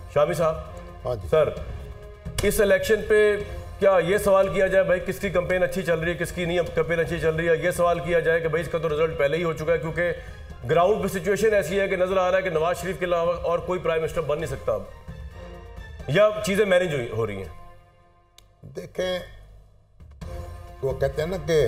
شامی صاحب. ہاں جی سر, اس الیکشن پہ کیا یہ سوال کیا جائے بھائی کس کی کمپین اچھی چل رہی ہے, کس کی نہیں کمپین اچھی چل رہی ہے؟ یہ سوال کیا جائے کہ بھائی اس کا تو رزلٹ پہلے ہی ہو چکا ہے, کیونکہ گراؤنڈ پہ سچویشن ایسی ہے کہ نظر آ رہا ہے کہ نواز شریف کے علاوہ اور کوئی پرائم منسٹر بن نہیں سکتا اب, یا چیزیں مینیج ہو رہی ہیں؟ دیکھیں, وہ کہتے ہیں نا کہ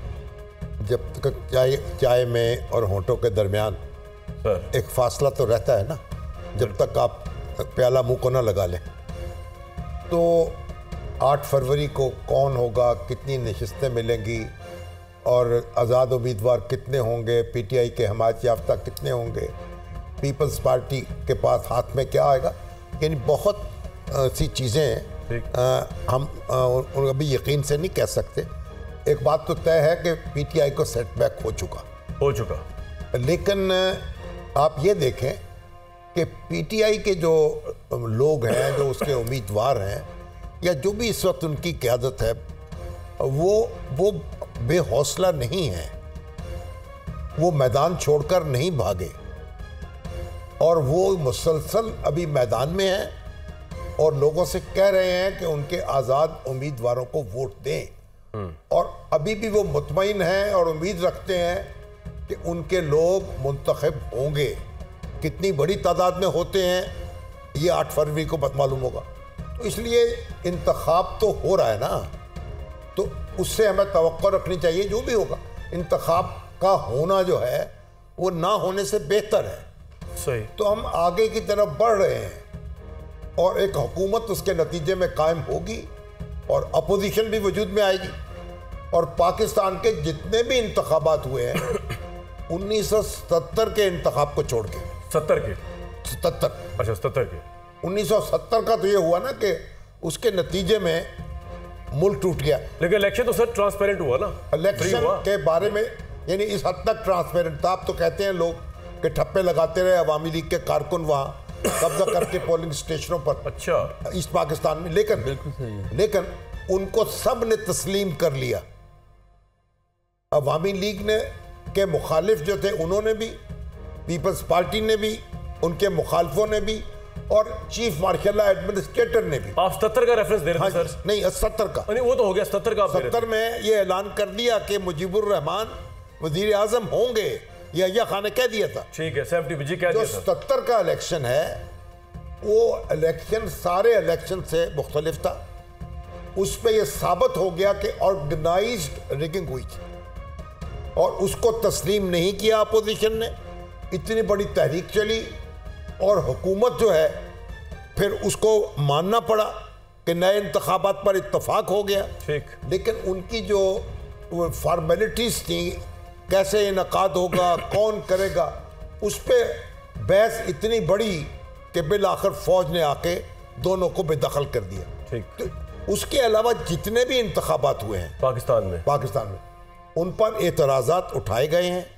جب تک چائے میں اور ہونٹوں کے درمیان ایک فاصلہ تو رہتا ہے نا, جب تک آپ پیالہ منہ کو نہ لگا لیں. تو 8 فروری کو کون ہوگا, کتنی نشستیں ملیں گی, اور آزاد امیدوار کتنے ہوں گے, پی ٹی آئی کے حمایت یافتہ کتنے ہوں گے, پیپلز پارٹی کے پاس ہاتھ میں کیا آئے گا, یعنی بہت سی چیزیں ہیں, ہم ابھی یقین سے نہیں کہہ سکتے. ایک بات تو طے ہے کہ پی ٹی آئی کو سیٹ بیک ہو چکا. لیکن آپ یہ دیکھیں کہ پی ٹی آئی کے جو لوگ ہیں, جو اس کے امیدوار ہیں, یا جو بھی اس وقت ان کی قیادت ہے, وہ بے حوصلہ نہیں ہیں, وہ میدان چھوڑ کر نہیں بھاگے, اور وہ مسلسل ابھی میدان میں ہیں اور لوگوں سے کہہ رہے ہیں کہ ان کے آزاد امیدواروں کو ووٹ دیں. اور ابھی بھی وہ مطمئن ہیں اور امید رکھتے ہیں کہ ان کے لوگ منتخب ہوں گے. کتنی بڑی تعداد میں ہوتے ہیں یہ 8 فروری کو معلوم ہوگا. تو اس لیے انتخاب تو ہو رہا ہے نا, تو اس سے ہمیں توقع رکھنی چاہیے. جو بھی ہوگا, انتخاب کا ہونا جو ہے وہ نہ ہونے سے بہتر ہے. صحیح. تو ہم آگے کی طرف بڑھ رہے ہیں, اور ایک حکومت اس کے نتیجے میں قائم ہوگی, اور اپوزیشن بھی وجود میں آئے گی. اور پاکستان کے جتنے بھی انتخابات ہوئے ہیں 1977 کے انتخاب کو چھوڑ کے, 70 کے 77 اچھا 77 کے 1970 کا تو یہ ہوا نا کہ اس کے نتیجے میں ملک ٹوٹ گیا. لیکن الیکشن تو سر ٹرانسپیرنٹ ہوا نا, الیکشن کے بارے میں یعنی اس حد تک ٹرانسپیرنٹ تھا. آپ تو کہتے ہیں لوگ کہ ٹھپے لگاتے رہے عوامی لیگ کے کارکن وہاں قبضہ کر کے پولنگ اسٹیشنوں پر, اچھا, ایسٹ پاکستان میں. لیکن ان کو سب نے تسلیم کر لیا. عوامی لیگ نے کے مخالف جو تھے انہوں نے بھی, پیپلز پارٹی نے بھی, ان کے مخالفوں نے بھی, اور چیف مارشل ایڈمنسٹریٹر نے بھی. آپ 77 کا ریفرنس دے رہے تھے سر؟ نہیں, 70 کا. وہ تو ہو گیا 77 کا. 70 میں یہ اعلان کر دیا کہ مجیب الرحمان وزیر اعظم ہوں گے, یہ خان نے کہہ دیا تھا. ٹھیک ہے, 70 جی کہہ دیا تھا. جو 70 کا الیکشن ہے وہ الیکشن سارے الیکشن سے مختلف تھا. اس پہ یہ ثابت ہو گیا کہ آرگنائزڈ ریگنگ ہوئی تھی, اور اس کو تسلیم نہیں کیا اپوزیشن نے. اتنی بڑی تحریک چلی, اور حکومت جو ہے پھر اس کو ماننا پڑا کہ نئے انتخابات پر اتفاق ہو گیا. لیکن ان کی جو فارمیلٹیز تھیں, کیسے انعقاد ہوگا, کون کرے گا, اس پہ بحث اتنی بڑی کہ بالآخر فوج نے آ کے دونوں کو بے دخل کر دیا. اس کے علاوہ جتنے بھی انتخابات ہوئے ہیں پاکستان میں ان پر اعتراضات اٹھائے گئے ہیں.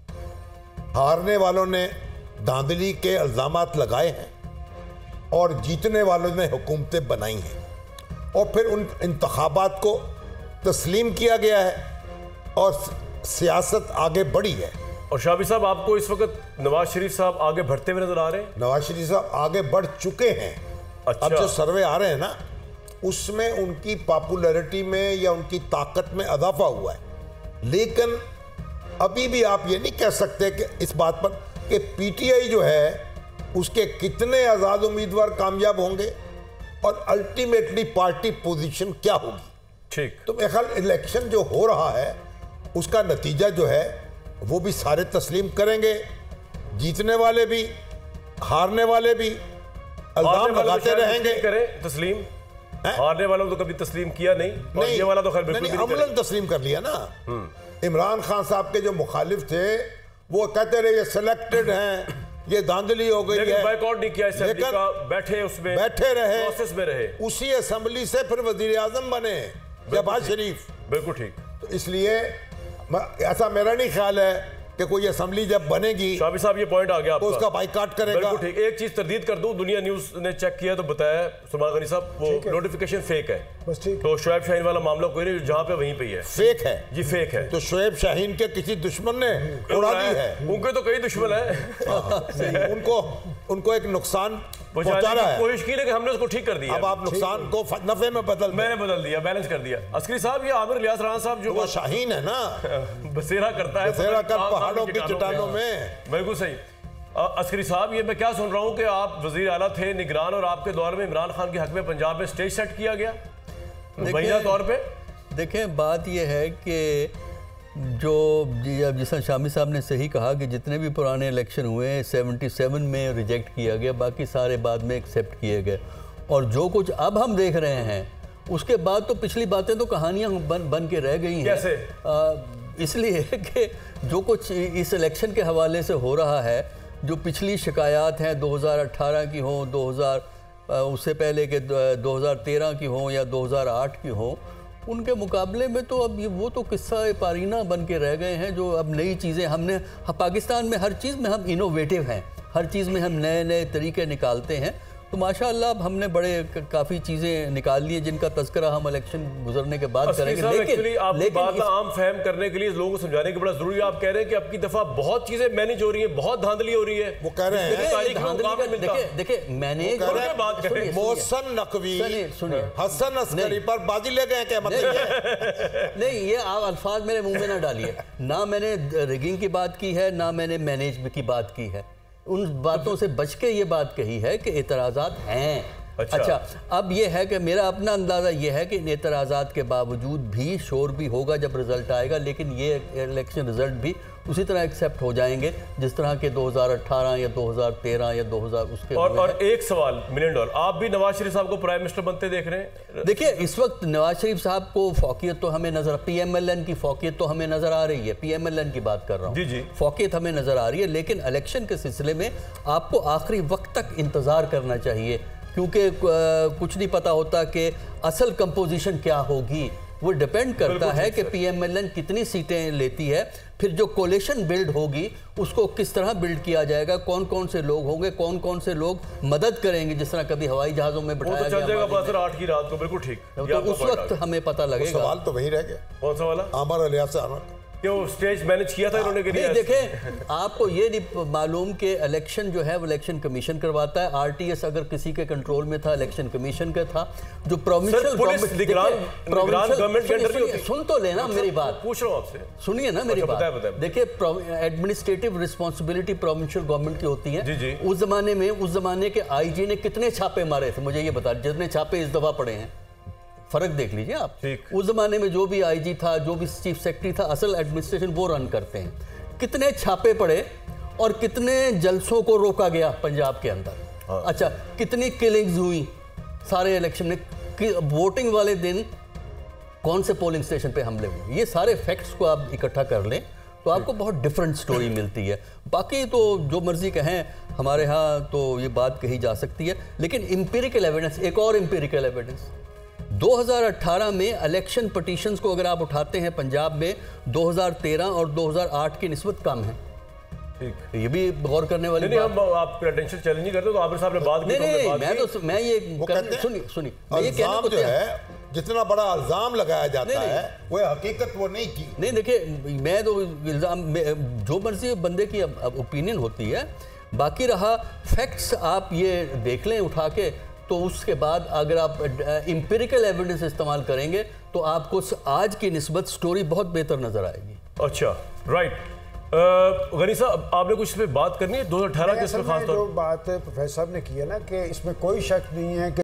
ہارنے والوں نے دھاندلی کے الزامات لگائے ہیں, اور جیتنے والوں نے حکومتیں بنائی ہیں, اور پھر ان انتخابات کو تسلیم کیا گیا ہے, اور سیاست آگے بڑھی ہے. اور شامی صاحب, آپ کو اس وقت نواز شریف صاحب آگے بڑھتے ہوئے نظر آ رہے ہیں؟ نواز شریف صاحب آگے بڑھ چکے ہیں. اب جو سروے آ رہے ہیں نا, اس میں ان کی پاپولیرٹی میں یا ان کی طاقت میں اضافہ ہوا ہے. لیکن ابھی بھی آپ یہ نہیں کہہ سکتے کہ اس بات پر کہ پی ٹی آئی جو ہے اس کے کتنے آزاد امیدوار کامیاب ہوں گے, اور الٹیمیٹلی پارٹی پوزیشن کیا ہوگی. ٹھیک. تو میرے خیال الیکشن جو ہو رہا ہے اس کا نتیجہ جو ہے وہ بھی سارے تسلیم کریں گے, جیتنے والے بھی, ہارنے والے بھی الزام لگاتے رہیں گے. تسلیم ہارنے والوں تو کبھی تسلیم کیا نہیں, اور یہ والا تو خیر بالکل بھی عملاً تسلیم کر لیا نا. عمران خان صاحب کے جو مخالف تھے وہ کہتے رہے یہ سلیکٹڈ ہیں, یہ دھاندلی ہو گئی ہے, بائیکاٹ نہیں کیا اسمبلی کا, بیٹھے اس میں, بیٹھے رہے, پروسیس میں رہے. اسی اسمبلی سے پھر وزیر اعظم بنے شہباز شریف. بالکل ٹھیک. تو اس لیے ایسا میرا نہیں خیال ہے کہ کوئی اسمبلی جب بنے گی شامی صاحب یہ پوائنٹ آ گیا تو اس کا بائیکاٹ کرے گا. بالکل ٹھیک. ایک چیز تردید کر دوں, دنیا نیوز نے چیک کیا تو بتایا سلمان غنی صاحب وہ نوٹیفیکیشن فیک ہے. تو شعیب شاہین والا معاملہ کوئی نہیں, جہاں پہ وہیں پہ ہی ہے. فیک ہے جی, فیک ہے. تو شعیب شاہین کے کسی دشمن نے اڑا دی ہے. ان کے تو کئی دشمن ہیں, ان کو ان کو ایک نقصان پہنچا رہا ہے. کوشش کی لیکن ہم نے اس کو ٹھیک کر دیا. اب آپ نقصان کو نفع میں میں نے بدل دیا, بیلنس کر دیا. عسکری صاحب, یہ عامر الیاس رانا صاحب جو وہ شاہین ہے نا, بسیرا کرتا ہے, بسیرا کر پہاڑوں کی چٹانوں میں. بالکل صحیح. عسکری صاحب, یہ میں کیا سن رہا ہوں کہ آپ وزیر اعلیٰ تھے, نگران, اور آپ کے دور میں عمران خان کے حق میں پنجاب میں سٹیج سیٹ کیا گیا مبینہ طور پہ. دیکھیں بات یہ ہے کہ جو جس طرح شامی صاحب نے صحیح کہا کہ جتنے بھی پرانے الیکشن ہوئے 77 میں ریجیکٹ کیا گیا, باقی سارے بعد میں ایکسیپٹ کیے گئے, اور جو کچھ اب ہم دیکھ رہے ہیں اس کے بعد تو پچھلی باتیں تو کہانیاں بن کے رہ گئی ہیں. کیسے؟ اس لیے کہ جو کچھ اس الیکشن کے حوالے سے ہو رہا ہے, جو پچھلی شکایات ہیں 2018 کی ہوں, اس سے پہلے کہ 2013 کی ہوں یا 2008 کی ہوں, ان کے مقابلے میں تو اب وہ تو قصہ پارینہ بن کے رہ گئے ہیں. جو اب نئی چیزیں ہم نے پاکستان میں ہر چیز میں ہم انوویٹو ہیں, ہر چیز میں ہم نئے نئے طریقے نکالتے ہیں. تو ماشاءاللہ اب ہم نے بڑے کافی چیزیں نکال لی ہیں جن کا تذکرہ ہم الیکشن گزرنے کے بعد کریں گے. لیکن آپ کی بات عام فہم کرنے کے لیے لوگوں کو سمجھانے کی بڑا ضروری ہے. آپ کہہ رہے ہیں کہ اب کی دفعہ بہت چیزیں مینیج ہو رہی ہیں, بہت دھاندلی ہو رہی ہے. وہ کہہ رہے ہیں دیکھیں مینیج محسن نقوی حسن عسکری پر بازی لے گئے کیا مطلب؟ نہیں, یہ آپ الفاظ میرے منہ میں نہ ڈالیے. نہ میں نے ریگنگ کی بات کی ہے, نہ میں نے مینیج کی بات کی ہے. ان باتوں سے بچ کے یہ بات کہی ہے کہ اعتراضات ہیں. اچھا, اب یہ ہے کہ میرا اپنا اندازہ یہ ہے کہ ان اعتراضات کے باوجود بھی شور بھی ہوگا جب رزلٹ آئے گا, لیکن یہ الیکشن رزلٹ بھی اسی طرح ایکسیپٹ ہو جائیں گے جس طرح کے 2018 یا 2013 یا 2000 اس کے. اور ایک سوال $1 ملین, آپ بھی نواز شریف صاحب کو پرائم منسٹر بنتے دیکھ رہے ہیں؟ دیکھیں اس وقت نواز شریف صاحب کو فوقیت تو ہمیں نظر, پی ایم ایل این کی فوقیت تو ہمیں نظر آ رہی ہے, پی ایم ایل این کی بات کر رہا ہوں. جی فوقیت ہمیں نظر آ رہی ہے, لیکن الیکشن کے سلسلے میں آپ کو آخری وقت تک انتظار کرنا چاہیے, کیونکہ کچھ نہیں پتا ہوتا کہ اصل کمپوزیشن کیا ہوگی. وہ ڈیپینڈ کرتا ہے کہ پی ایم ایل این کتنی سیٹیں لیتی ہے, پھر جو کولیشن بلڈ ہوگی اس کو کس طرح بلڈ کیا جائے گا, کون کون سے لوگ ہوں گے, کون کون سے لوگ مدد کریں گے, جس طرح کبھی ہوائی جہازوں میں بٹھایا گیا. وہ تو چل جائے گا 8 کی رات کو, بالکل ٹھیک. تو اس وقت ہمیں پتہ لگے گا. سوال تو وہی رہ گیا. کون سا والا؟ عامر الیاس رانا کہ وہ سٹیج مینیج کیا تھا انہوں نے کہ نہیں. دیکھیں آپ کو یہ نہیں معلوم کہ الیکشن جو ہے وہ الیکشن کمیشن کرواتا ہے. آر ٹی ایس اگر کسی کے کنٹرول میں تھا, الیکشن کمیشن کا تھا. جو پروونشل گورنمنٹ, سن تو لینا میری بات, پوچھ رہا ہوں آپ سے, سنیے نا میری بات. دیکھیں ایڈمنسٹریٹو رسپانسبلٹی پروونشل گورنمنٹ کی ہوتی ہیں. اس زمانے میں اس زمانے کے آئی جی نے کتنے چھاپے مارے تھے مجھے یہ بتا, جتنے چھاپے اس دفعہ پڑے ہیں. فرق دیکھ لیجئے آپ. اس زمانے میں جو بھی آئی جی تھا, جو بھی چیف سیکرٹری تھا, اصل ایڈمنسٹریشن وہ رن کرتے ہیں. کتنے چھاپے پڑے اور کتنے جلسوں کو روکا گیا پنجاب کے اندر. اچھا, کتنی کلنگز ہوئی سارے الیکشن میں, ووٹنگ والے دن کون سے پولنگ سٹیشن پہ حملے ہوئے. یہ سارے فیکٹس کو آپ اکٹھا کر لیں تو آپ کو بہت ڈیفرنٹ سٹوری ملتی ہے. باقی تو جو مرضی کہیں, ہمارے ہاں تو یہ بات کہی جا سکتی ہے, لیکن امپیریکل ایویڈنس, ایک اور امپیریکل ایویڈنس 2018 میں الیکشن پٹیشنز کو اگر آپ اٹھاتے ہیں پنجاب میں 2013 اور 2008 کی نسبت کم ہے. یہ بھی غور کرنے والی نہیں, ہم آپ کریڈینشیل چیلنج نہیں کرتے. تو عامر صاحب نے بات کی, میں یہ سنی الزام جو ہے, جتنا بڑا الزام لگایا جاتا ہے وہ حقیقت وہ نہیں کی. نہیں دیکھیں, میں تو الزام جو مرضی بندے کی اوپینین ہوتی ہے. باقی رہا فیکٹس آپ یہ دیکھ لیں اٹھا کے, تو اس کے بعد اگر آپ امپیریکل ایویڈنس استعمال کریں گے تو آپ کو آج کی نسبت سٹوری بہت بہتر نظر آئے گی. اچھا رائٹ. غنی صاحب آپ نے کچھ اس پہ بات کرنی ہے 2018 کے اس میں خاص طور جو بات پروفیسر صاحب نے کی ہے نا, کہ اس میں کوئی شک نہیں ہے کہ